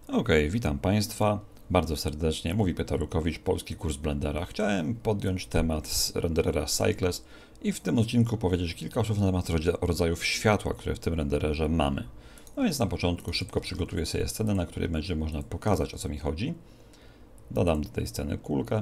Ok, witam Państwa bardzo serdecznie. Mówi Piotr Rukowicz, polski kurs Blendera. Chciałem podjąć temat z renderera Cycles i w tym odcinku powiedzieć kilka słów na temat rodzajów światła, które w tym rendererze mamy. No więc na początku szybko przygotuję sobie scenę, na której będzie można pokazać, o co mi chodzi. Dodam do tej sceny kulkę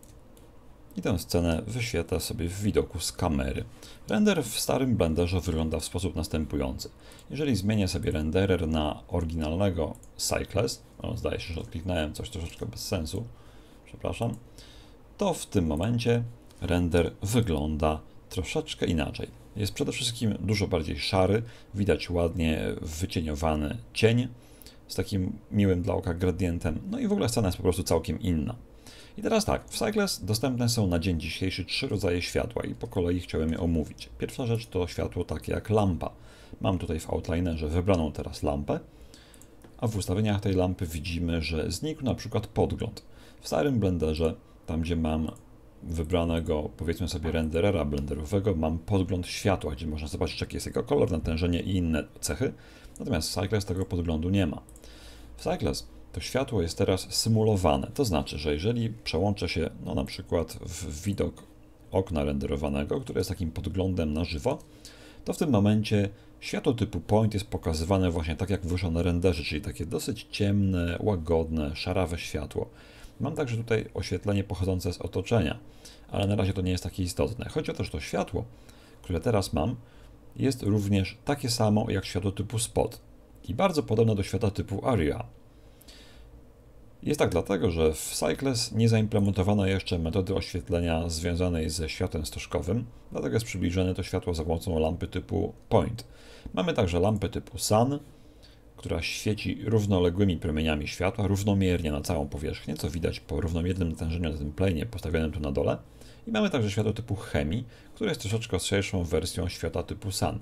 i tę scenę wyświetlę sobie w widoku z kamery. Render w starym Blenderze wygląda w sposób następujący. Jeżeli zmienię sobie renderer na oryginalnego Cycles, zdaje się, że odkliknąłem coś troszeczkę bez sensu, przepraszam, to w tym momencie render wygląda troszeczkę inaczej. Jest przede wszystkim dużo bardziej szary, widać ładnie wycieniowany cień z takim miłym dla oka gradientem, no i w ogóle scena jest po prostu całkiem inna. I teraz tak, w Cycles dostępne są na dzień dzisiejszy 3 rodzaje światła i po kolei chciałem je omówić. Pierwsza rzecz to światło takie jak lampa. Mam tutaj w Outlinerze wybraną teraz lampę, a w ustawieniach tej lampy widzimy, że znikł na przykład podgląd. W starym Blenderze, tam gdzie mam wybranego, powiedzmy sobie, renderera blenderowego, mam podgląd światła, gdzie można zobaczyć, jaki jest jego kolor, natężenie i inne cechy. Natomiast w Cycles tego podglądu nie ma. W Cycles to światło jest teraz symulowane. To znaczy, że jeżeli przełączę się na przykład w widok okna renderowanego, które jest takim podglądem na żywo, to w tym momencie światło typu point jest pokazywane właśnie tak, jak wyszło na renderze, czyli takie dosyć ciemne, łagodne, szarawe światło. Mam także tutaj oświetlenie pochodzące z otoczenia, ale na razie to nie jest takie istotne. Chodzi o to, że to światło, które teraz mam, jest również takie samo jak światło typu spot i bardzo podobne do światła typu area. Jest tak dlatego, że w Cycles nie zaimplementowano jeszcze metody oświetlenia związanej ze światłem stożkowym, dlatego jest przybliżone to światło za pomocą lampy typu point. Mamy także lampę typu sun, która świeci równoległymi promieniami światła, równomiernie na całą powierzchnię, co widać po równomiernym natężeniu na tym planie postawionym tu na dole. I mamy także światło typu chemii, które jest troszeczkę ostrzejszą wersją światła typu sun.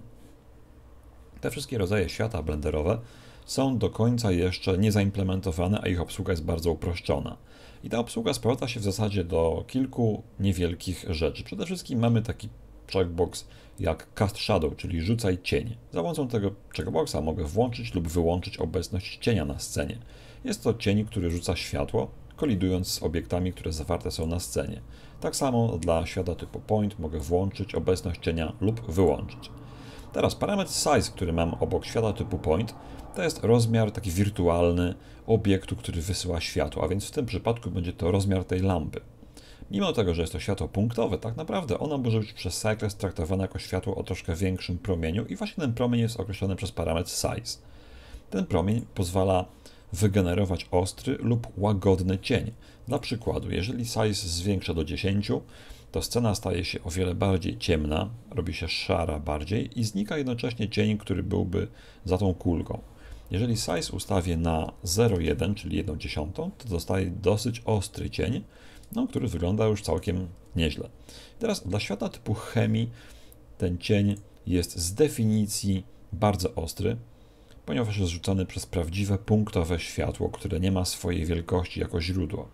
Te wszystkie rodzaje światła blenderowe są do końca jeszcze nie zaimplementowane, a ich obsługa jest bardzo uproszczona. I ta obsługa sprowadza się w zasadzie do kilku niewielkich rzeczy. Przede wszystkim mamy taki checkbox jak Cast Shadow, czyli rzucaj cień. Za pomocą tego checkboxa mogę włączyć lub wyłączyć obecność cienia na scenie. Jest to cień, który rzuca światło, kolidując z obiektami, które zawarte są na scenie. Tak samo dla światła typu point mogę włączyć obecność cienia lub wyłączyć. Teraz parametr size, który mam obok światła typu point, to jest rozmiar taki wirtualny obiektu, który wysyła światło, a więc w tym przypadku będzie to rozmiar tej lampy. Mimo tego, że jest to światło punktowe, tak naprawdę ono może być przez Cycles traktowane jako światło o troszkę większym promieniu i właśnie ten promień jest określony przez parametr size. Ten promień pozwala wygenerować ostry lub łagodny cień. Dla przykładu, jeżeli size zwiększa do 10, to scena staje się o wiele bardziej ciemna, robi się szara bardziej i znika jednocześnie cień, który byłby za tą kulką. Jeżeli size ustawię na 0,1, czyli 1/10, to dostaję dosyć ostry cień, który wygląda już całkiem nieźle. Teraz dla światła typu chemii ten cień jest z definicji bardzo ostry, ponieważ jest rzucany przez prawdziwe punktowe światło, które nie ma swojej wielkości jako źródło.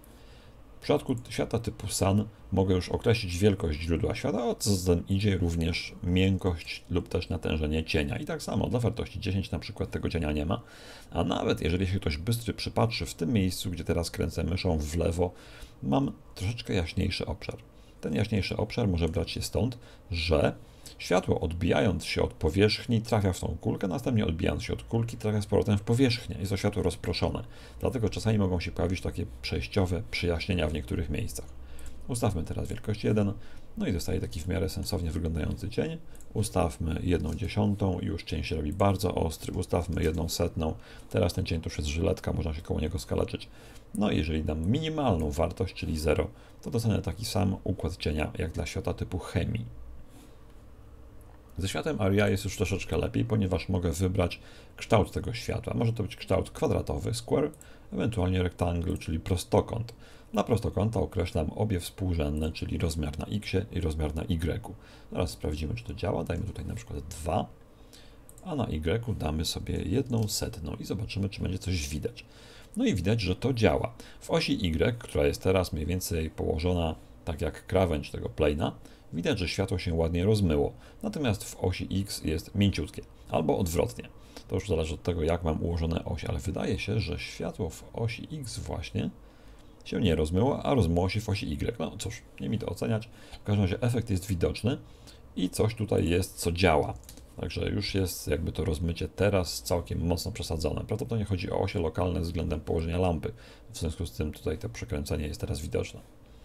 W przypadku światła typu sun mogę już określić wielkość źródła światła, a co za tym idzie również miękkość lub też natężenie cienia. I tak samo dla wartości 10 na przykład tego cienia nie ma, a nawet jeżeli się ktoś bystry przypatrzy w tym miejscu, gdzie teraz kręcę myszą w lewo, mam troszeczkę jaśniejszy obszar. Ten jaśniejszy obszar może brać się stąd, że światło odbijając się od powierzchni trafia w tą kulkę, następnie odbijając się od kulki trafia z powrotem w powierzchnię. Jest to światło rozproszone. Dlatego czasami mogą się pojawić takie przejściowe przyjaśnienia w niektórych miejscach. Ustawmy teraz wielkość 1, no i dostaje taki w miarę sensownie wyglądający cień. Ustawmy 1/10 i już cień się robi bardzo ostry. Ustawmy 1/100. Teraz ten cień to już jest żyletka, można się koło niego skaleczyć. No i jeżeli dam minimalną wartość, czyli 0, to dostanę taki sam układ cienia jak dla światła typu chemii. Ze światłem Aria jest już troszeczkę lepiej, ponieważ mogę wybrać kształt tego światła. Może to być kształt kwadratowy, square, ewentualnie rectangle, czyli prostokąt. Dla prostokąta określam obie współrzędne, czyli rozmiar na x i rozmiar na y. Zaraz sprawdzimy, czy to działa. Dajmy tutaj na przykład 2, a na y damy sobie 1/100 i zobaczymy, czy będzie coś widać. No i widać, że to działa. W osi y, która jest teraz mniej więcej położona tak jak krawędź tego plane'a, widać, że światło się ładnie rozmyło, natomiast w osi X jest mięciutkie, albo odwrotnie. To już zależy od tego, jak mam ułożone osie, ale wydaje się, że światło w osi X właśnie się nie rozmyło, a rozmyło się w osi Y. No cóż, nie mi to oceniać. W każdym razie efekt jest widoczny i coś tutaj jest, co działa. Także już jest jakby to rozmycie teraz całkiem mocno przesadzone. Prawdopodobnie chodzi o osie lokalne względem położenia lampy. W związku z tym tutaj to przekręcenie jest teraz widoczne.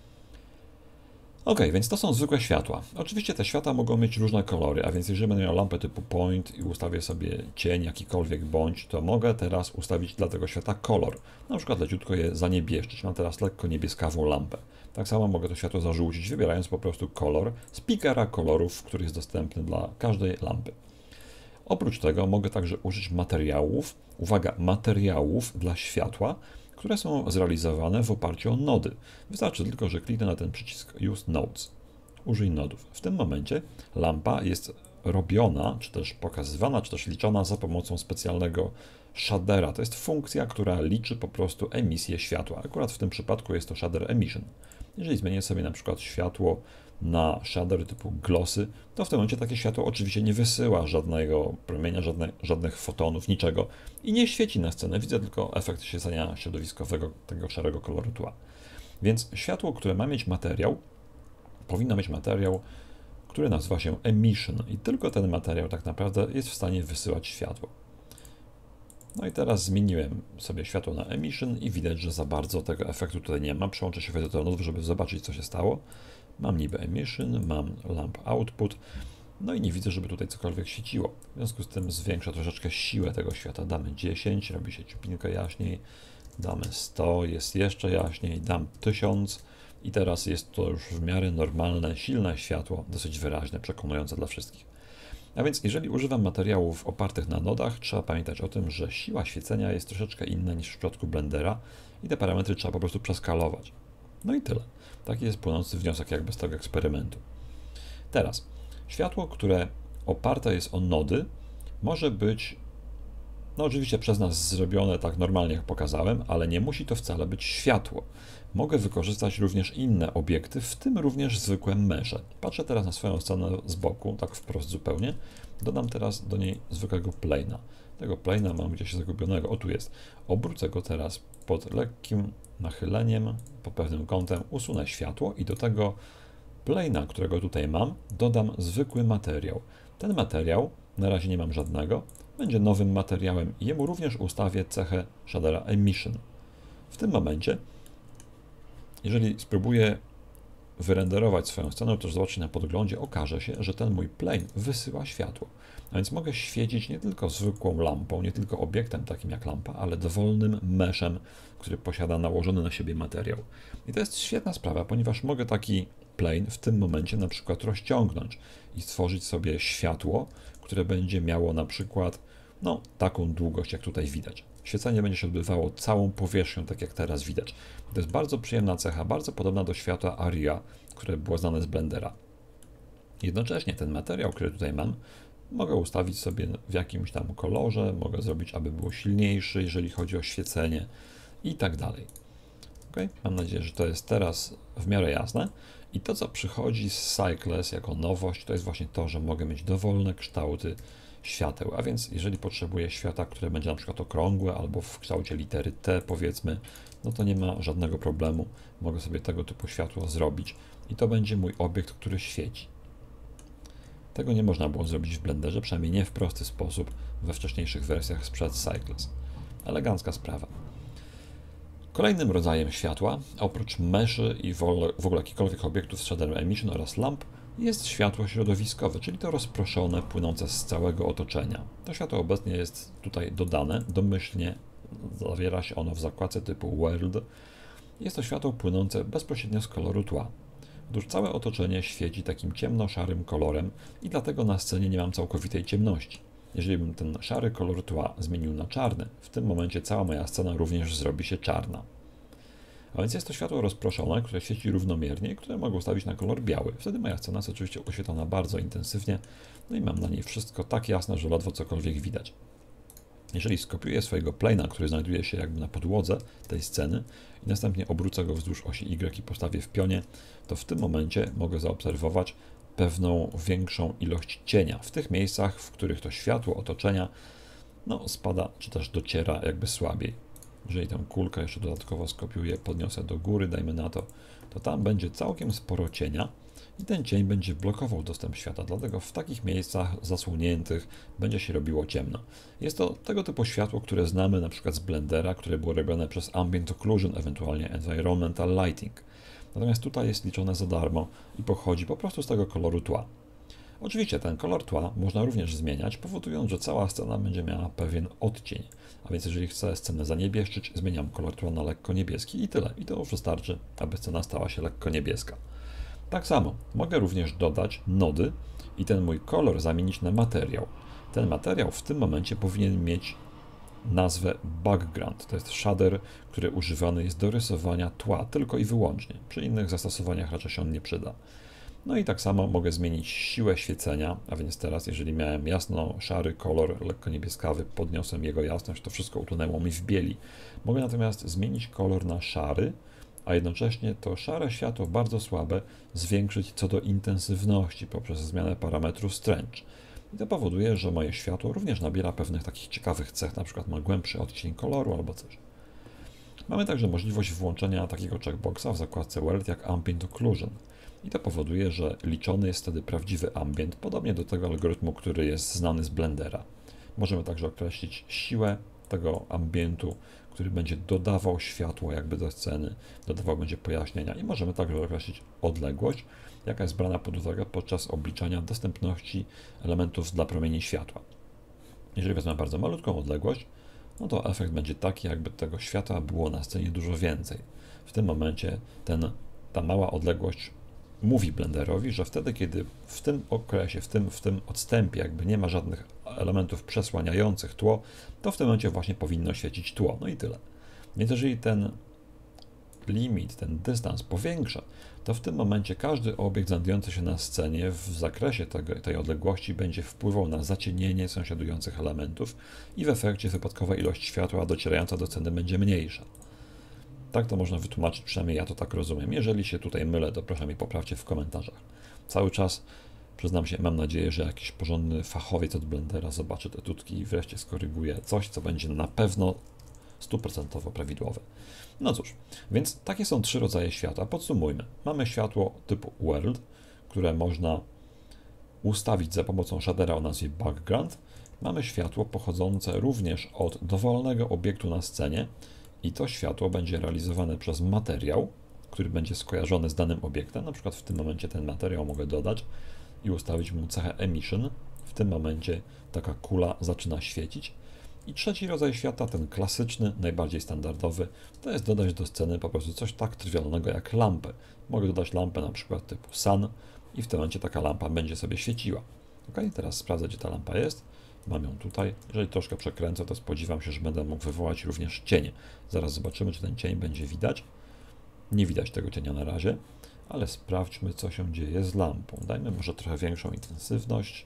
Ok, więc to są zwykłe światła. Oczywiście te światła mogą mieć różne kolory, a więc jeżeli będę miał lampę typu point i ustawię sobie cień jakikolwiek bądź, to mogę teraz ustawić dla tego światła kolor. Na przykład leciutko je zaniebieszczyć. Mam teraz lekko niebieskawą lampę. Tak samo mogę to światło zażółcić, wybierając po prostu kolor z pickera kolorów, który jest dostępny dla każdej lampy. Oprócz tego mogę także użyć materiałów, uwaga, materiałów dla światła, które są zrealizowane w oparciu o nody. Wystarczy tylko, że kliknę na ten przycisk Use Nodes. Użyj nodów. W tym momencie lampa jest robiona, czy też pokazywana, czy też liczona za pomocą specjalnego shadera. To jest funkcja, która liczy po prostu emisję światła. Akurat w tym przypadku jest to shader emission. Jeżeli zmienię sobie na przykład światło na shader typu glossy, to w tym momencie takie światło oczywiście nie wysyła żadnego promienia, żadnych fotonów, niczego i nie świeci na scenę. Widzę tylko efekt świecenia środowiskowego tego szarego koloru tła. Więc światło, które ma mieć materiał, powinno mieć materiał, który nazywa się emission i tylko ten materiał tak naprawdę jest w stanie wysyłać światło. No i teraz zmieniłem sobie światło na emission i widać, że za bardzo tego efektu tutaj nie ma. Przełączę się w edytor nodów, żeby zobaczyć, co się stało. Mam niby emission, mam lamp output, no i nie widzę, żeby tutaj cokolwiek świeciło. W związku z tym zwiększę troszeczkę siłę tego światła. Damy 10, robi się ciupinkę jaśniej, damy 100, jest jeszcze jaśniej, dam 1000 i teraz jest to już w miarę normalne, silne światło, dosyć wyraźne, przekonujące dla wszystkich. A więc jeżeli używam materiałów opartych na nodach, trzeba pamiętać o tym, że siła świecenia jest troszeczkę inna niż w przypadku Blendera i te parametry trzeba po prostu przeskalować. No i tyle. Taki jest płynący wniosek jakby z tego eksperymentu. Teraz, światło, które oparte jest o nody, może być, no oczywiście przez nas zrobione tak normalnie jak pokazałem, ale nie musi to wcale być światło. Mogę wykorzystać również inne obiekty, w tym również zwykłe mesze. Patrzę teraz na swoją scenę z boku, tak wprost zupełnie. Dodam teraz do niej zwykłego plane'a. Tego plane'a mam gdzieś zagubionego. O, tu jest. Obrócę go teraz pod lekkim nachyleniem, pod pewnym kątem, usunę światło i do tego plane'a, którego tutaj mam, dodam zwykły materiał. Ten materiał, na razie nie mam żadnego, będzie nowym materiałem i jemu również ustawię cechę shadera emission. W tym momencie, jeżeli spróbuję wyrenderować swoją scenę, to zobaczyć na podglądzie, okaże się, że ten mój plane wysyła światło. A więc mogę świecić nie tylko zwykłą lampą, nie tylko obiektem takim jak lampa, ale dowolnym meshem, który posiada nałożony na siebie materiał. I to jest świetna sprawa, ponieważ mogę taki plane w tym momencie na przykład rozciągnąć i stworzyć sobie światło, które będzie miało na przykład taką długość, jak tutaj widać. Świecenie będzie się odbywało całą powierzchnią, tak jak teraz widać. To jest bardzo przyjemna cecha, bardzo podobna do światła Aria, które było znane z Blendera. Jednocześnie ten materiał, który tutaj mam, mogę ustawić sobie w jakimś tam kolorze, mogę zrobić, aby było silniejszy, jeżeli chodzi o świecenie i tak dalej. Okay? Mam nadzieję, że to jest teraz w miarę jasne. I to, co przychodzi z Cycles jako nowość, to jest właśnie to, że mogę mieć dowolne kształty świateł, a więc jeżeli potrzebuję światła, które będzie na przykład okrągłe albo w kształcie litery T powiedzmy, no to nie ma żadnego problemu, mogę sobie tego typu światło zrobić i to będzie mój obiekt, który świeci. Tego nie można było zrobić w Blenderze, przynajmniej nie w prosty sposób we wcześniejszych wersjach sprzed Cycles. Elegancka sprawa. Kolejnym rodzajem światła, oprócz meszy i w ogóle jakichkolwiek obiektów z shaderem emission oraz lamp, jest światło środowiskowe, czyli to rozproszone, płynące z całego otoczenia. To światło obecnie jest tutaj dodane, domyślnie zawiera się ono w zakładce typu World. Jest to światło płynące bezpośrednio z koloru tła. Otóż całe otoczenie świeci takim ciemno-szarym kolorem i dlatego na scenie nie mam całkowitej ciemności. Jeżeli bym ten szary kolor tła zmienił na czarny, w tym momencie cała moja scena również zrobi się czarna. A więc jest to światło rozproszone, które świeci równomiernie, które mogę ustawić na kolor biały. Wtedy moja scena jest oczywiście oświetlona bardzo intensywnie, no i mam na niej wszystko tak jasne, że ledwo cokolwiek widać. Jeżeli skopiuję swojego plane'a, który znajduje się jakby na podłodze tej sceny i następnie obrócę go wzdłuż osi Y i postawię w pionie, to w tym momencie mogę zaobserwować pewną większą ilość cienia w tych miejscach, w których to światło otoczenia no spada, czy też dociera jakby słabiej. Jeżeli tę kulkę jeszcze dodatkowo skopiuję, podniosę do góry, dajmy na to, to tam będzie całkiem sporo cienia i ten cień będzie blokował dostęp światła, dlatego w takich miejscach zasłoniętych będzie się robiło ciemno. Jest to tego typu światło, które znamy na przykład z Blendera, które było robione przez Ambient Occlusion, ewentualnie Environmental Lighting. Natomiast tutaj jest liczone za darmo i pochodzi po prostu z tego koloru tła. Oczywiście ten kolor tła można również zmieniać, powodując, że cała scena będzie miała pewien odcień. A więc jeżeli chcę scenę zaniebieszczyć, zmieniam kolor tła na lekko niebieski i tyle. I to już wystarczy, aby scena stała się lekko niebieska. Tak samo mogę również dodać nody i ten mój kolor zamienić na materiał. Ten materiał w tym momencie powinien mieć nazwę background. To jest shader, który używany jest do rysowania tła tylko i wyłącznie. Przy innych zastosowaniach raczej się on nie przyda. No i tak samo mogę zmienić siłę świecenia, a więc teraz jeżeli miałem jasno-szary kolor, lekko niebieskawy, podniosłem jego jasność, to wszystko utonęło mi w bieli. Mogę natomiast zmienić kolor na szary, a jednocześnie to szare światło bardzo słabe zwiększyć co do intensywności poprzez zmianę parametru stręcz. I to powoduje, że moje światło również nabiera pewnych takich ciekawych cech, na przykład ma głębszy odcień koloru albo coś. Mamy także możliwość włączenia takiego checkboxa w zakładce World jak Ambient Occlusion. I to powoduje, że liczony jest wtedy prawdziwy ambient, podobnie do tego algorytmu, który jest znany z Blendera. Możemy także określić siłę tego ambientu, który będzie dodawał światło jakby do sceny, dodawał będzie pojaśnienia i możemy także określić odległość, jaka jest brana pod uwagę podczas obliczania dostępności elementów dla promieni światła. Jeżeli wezmę bardzo malutką odległość, no to efekt będzie taki, jakby tego światła było na scenie dużo więcej. W tym momencie ta mała odległość mówi Blenderowi, że wtedy, kiedy w tym okresie, w tym odstępie jakby nie ma żadnych elementów przesłaniających tło, to w tym momencie właśnie powinno świecić tło. No i tyle. Więc jeżeli ten limit, ten dystans powiększa, to w tym momencie każdy obiekt znajdujący się na scenie w zakresie tej odległości będzie wpływał na zacienienie sąsiadujących elementów i w efekcie wypadkowa ilość światła docierająca do sceny będzie mniejsza. Tak to można wytłumaczyć, przynajmniej ja to tak rozumiem. Jeżeli się tutaj mylę, to proszę mnie poprawcie w komentarzach. Cały czas, przyznam się, mam nadzieję, że jakiś porządny fachowiec od Blendera zobaczy te tutki i wreszcie skoryguje coś, co będzie na pewno 100% prawidłowe. No cóż, więc takie są trzy rodzaje światła. Podsumujmy. Mamy światło typu World, które można ustawić za pomocą shadera o nazwie Background. Mamy światło pochodzące również od dowolnego obiektu na scenie, i to światło będzie realizowane przez materiał, który będzie skojarzony z danym obiektem. Na przykład w tym momencie ten materiał mogę dodać i ustawić mu cechę emission. W tym momencie taka kula zaczyna świecić. I trzeci rodzaj światła, ten klasyczny, najbardziej standardowy, to jest dodać do sceny po prostu coś tak trywialnego jak lampę. Mogę dodać lampę na przykład typu sun i w tym momencie taka lampa będzie sobie świeciła. Ok, teraz sprawdzę, gdzie ta lampa jest. Mam ją tutaj. Jeżeli troszkę przekręcę, to spodziewam się, że będę mógł wywołać również cień. Zaraz zobaczymy, czy ten cień będzie widać. Nie widać tego cienia na razie, ale sprawdźmy, co się dzieje z lampą. Dajmy może trochę większą intensywność.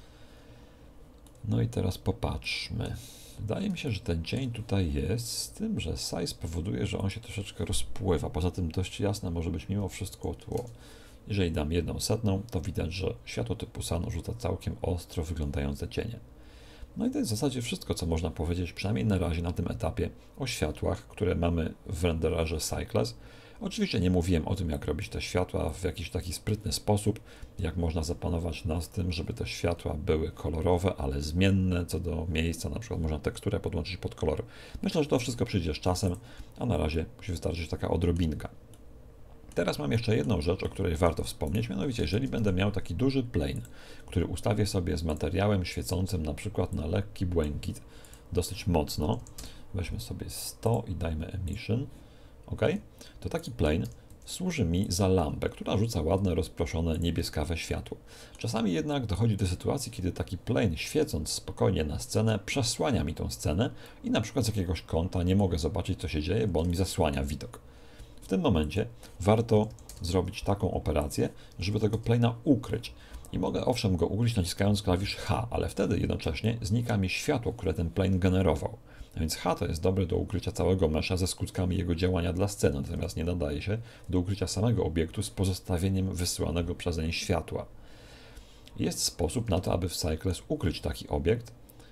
No i teraz popatrzmy. Wydaje mi się, że ten cień tutaj jest, z tym, że size powoduje, że on się troszeczkę rozpływa. Poza tym dość jasne może być mimo wszystko tło. Jeżeli dam 1/100, to widać, że światło typu sun rzuca całkiem ostro wyglądające cienie. No i to jest w zasadzie wszystko, co można powiedzieć, przynajmniej na razie na tym etapie, o światłach, które mamy w rendererze Cycles. Oczywiście nie mówiłem o tym, jak robić te światła w jakiś taki sprytny sposób, jak można zapanować nad tym, żeby te światła były kolorowe, ale zmienne co do miejsca, na przykład można teksturę podłączyć pod kolor. Myślę, że to wszystko przyjdzie z czasem, a na razie musi wystarczyć taka odrobinka. Teraz mam jeszcze jedną rzecz, o której warto wspomnieć, mianowicie jeżeli będę miał taki duży plane, który ustawię sobie z materiałem świecącym na przykład na lekki błękit dosyć mocno, weźmy sobie 100 i dajmy emission, ok, to taki plane służy mi za lampę, która rzuca ładne, rozproszone, niebieskawe światło. Czasami jednak dochodzi do sytuacji, kiedy taki plane świecąc spokojnie na scenę przesłania mi tą scenę i na przykład z jakiegoś kąta nie mogę zobaczyć, co się dzieje, bo on mi zasłania widok. W tym momencie warto zrobić taką operację, żeby tego plane'a ukryć. I mogę owszem go ukryć naciskając klawisz H, ale wtedy jednocześnie znika mi światło, które ten plane generował. A więc H to jest dobre do ukrycia całego mesza ze skutkami jego działania dla sceny, natomiast nie nadaje się do ukrycia samego obiektu z pozostawieniem wysyłanego przezeń światła. Jest sposób na to, aby w Cycles ukryć taki obiekt,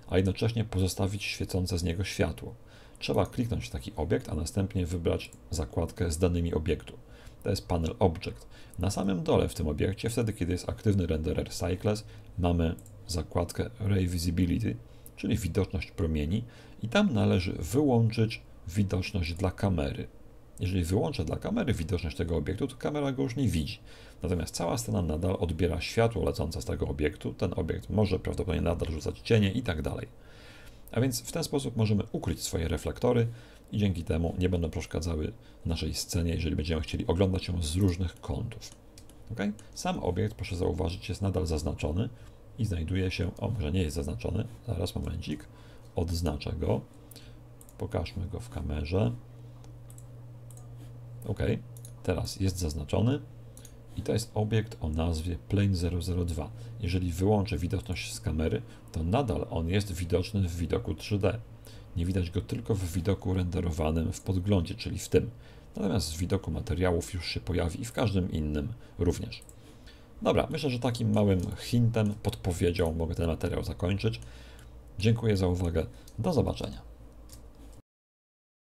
a jednocześnie pozostawić świecące z niego światło. Trzeba kliknąć w taki obiekt, a następnie wybrać zakładkę z danymi obiektu. To jest panel Object. Na samym dole w tym obiekcie, wtedy kiedy jest aktywny renderer Cycles, mamy zakładkę Ray Visibility, czyli widoczność promieni, i tam należy wyłączyć widoczność dla kamery. Jeżeli wyłączę dla kamery widoczność tego obiektu, to kamera go już nie widzi. Natomiast cała scena nadal odbiera światło lecące z tego obiektu, ten obiekt może prawdopodobnie nadal rzucać cienie i tak dalej. A więc w ten sposób możemy ukryć swoje reflektory i dzięki temu nie będą przeszkadzały naszej scenie, jeżeli będziemy chcieli oglądać ją z różnych kątów. Okay? Sam obiekt, proszę zauważyć, jest nadal zaznaczony i znajduje się, może nie jest zaznaczony, zaraz momencik, odznaczę go, pokażmy go w kamerze. OK, teraz jest zaznaczony i to jest obiekt o nazwie Plane002. Jeżeli wyłączę widoczność z kamery, to nadal on jest widoczny w widoku 3D. Nie widać go tylko w widoku renderowanym w podglądzie, czyli w tym. Natomiast w widoku materiałów już się pojawi i w każdym innym również. Dobra, myślę, że takim małym hintem, podpowiedzią mogę ten materiał zakończyć. Dziękuję za uwagę. Do zobaczenia.